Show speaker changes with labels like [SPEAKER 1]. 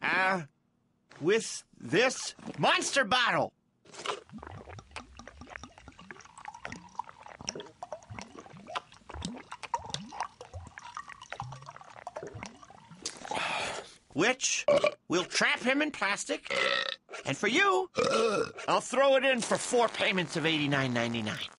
[SPEAKER 1] With this monster bottle. Which will trap him in plastic. And for you, I'll throw it in for 4 payments of $89.99.